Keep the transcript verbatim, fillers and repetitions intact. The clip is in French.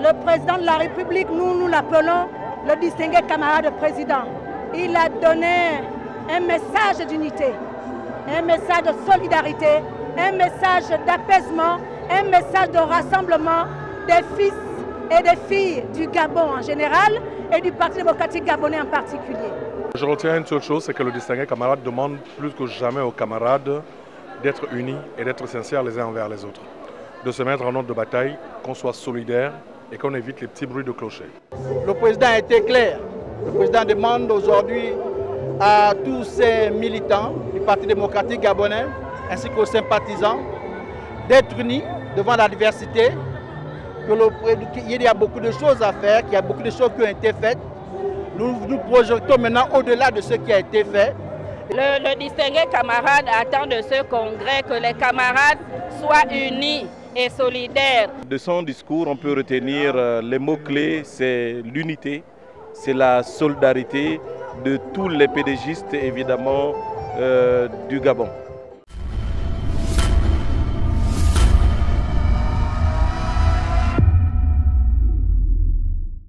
le président de la République, nous, nous l'appelons le distingué camarade président. Il a donné un message d'unité, un message de solidarité, un message d'apaisement, un message de rassemblement des fils et des filles du Gabon en général et du Parti démocratique gabonais en particulier. Je retiens une seule chose, c'est que le distingué camarade demande plus que jamais aux camarades d'être unis et d'être sincères les uns envers les autres. De se mettre en ordre de bataille, qu'on soit solidaires et qu'on évite les petits bruits de clocher. Le président a été clair. Le président demande aujourd'hui à tous ces militants du Parti démocratique gabonais ainsi qu'aux sympathisants d'être unis devant l'adversité, qu'il y a beaucoup de choses à faire, qu'il y a beaucoup de choses qui ont été faites. Nous nous projetons maintenant au-delà de ce qui a été fait. Le, le distingué camarade attend de ce congrès que les camarades soient unis et solidaires. De son discours, on peut retenir les mots-clés, c'est l'unité, c'est la solidarité de tous les pédégistes évidemment euh, du Gabon.